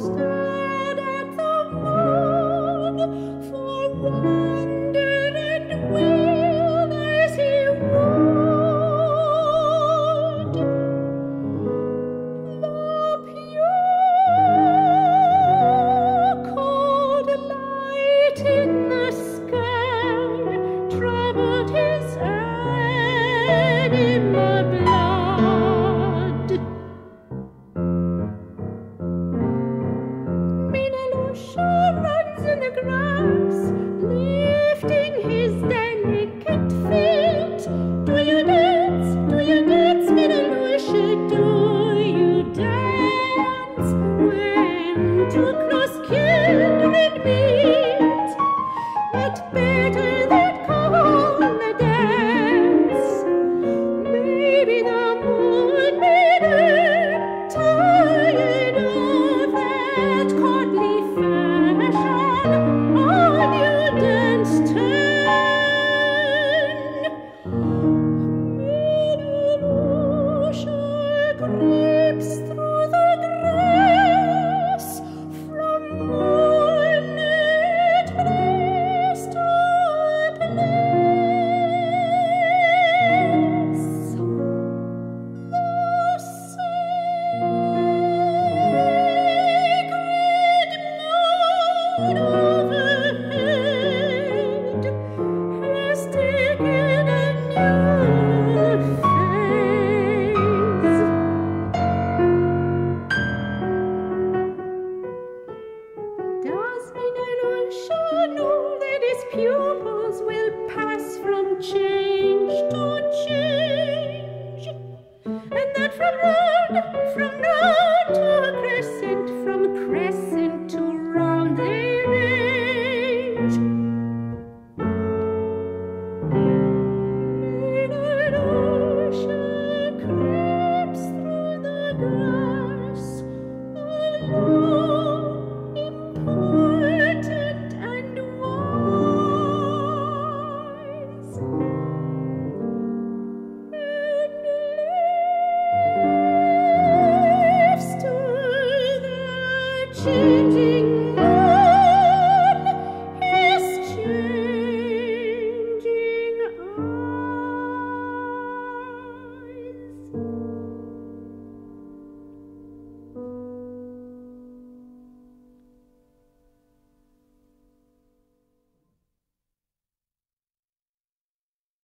stared at the moon for wonder and wailed as he would. The pure cold light in the sky troubled his animal blood. Minalusha runs in the grass, lifting his delicate feet. Do you dance, Minalusha? Do you dance when two close kindred meet? What better than call the dance? Maybe the moon maiden, tired of that courtly fashion, on your dance turn. Minalusha creeps through the grass from moonlit place to place. The sacred moon overhead has taken a new phase. Does Minalusha know that his pupils will pass from change to change, and that from round to crescent, from crescent to round they range? Minalusha creeps through the grass, alone, important and wise, and lives to the changing